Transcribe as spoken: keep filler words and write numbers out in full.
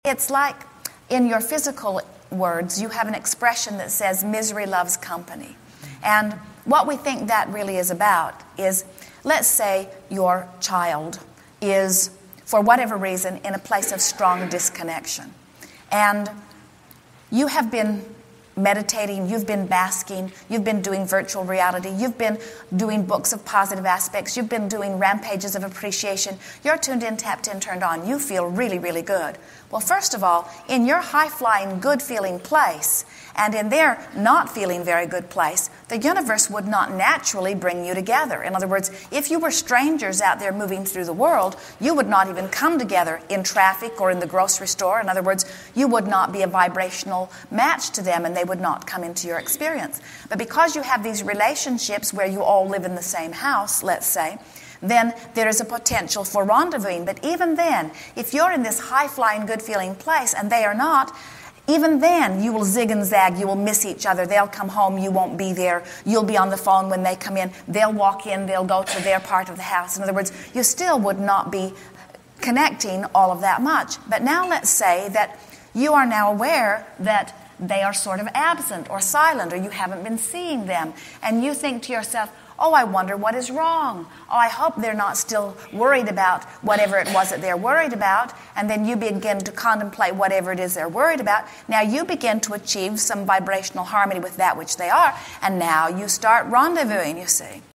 it's like in your physical words, you have an expression that says misery loves company. And what we think that really is about is, let's say your child is, for whatever reason, in a place of strong disconnection. And you have been meditating, you've been basking, you've been doing virtual reality, you've been doing books of positive aspects, you've been doing rampages of appreciation, you're tuned in, tapped in, turned on, you feel really, really good. Well, first of all, in your high-flying, good-feeling place, and in their not feeling very good place, the universe would not naturally bring you together. In other words, if you were strangers out there moving through the world, you would not even come together in traffic or in the grocery store. In other words, you would not be a vibrational match to them, and they would not come into your experience. But because you have these relationships where you all live in the same house, let's say, then there is a potential for rendezvousing. But even then, if you're in this high-flying, good-feeling place and they are not, even then you will zig and zag, you will miss each other. They'll come home, you won't be there. You'll be on the phone when they come in. They'll walk in, they'll go to their part of the house. In other words, you still would not be connecting all of that much. But now let's say that you are now aware that they are sort of absent or silent, or you haven't been seeing them. And you think to yourself, oh, I wonder what is wrong. Oh, I hope they're not still worried about whatever it was that they're worried about. And then you begin to contemplate whatever it is they're worried about. Now you begin to achieve some vibrational harmony with that which they are. And now you start rendezvousing, you see.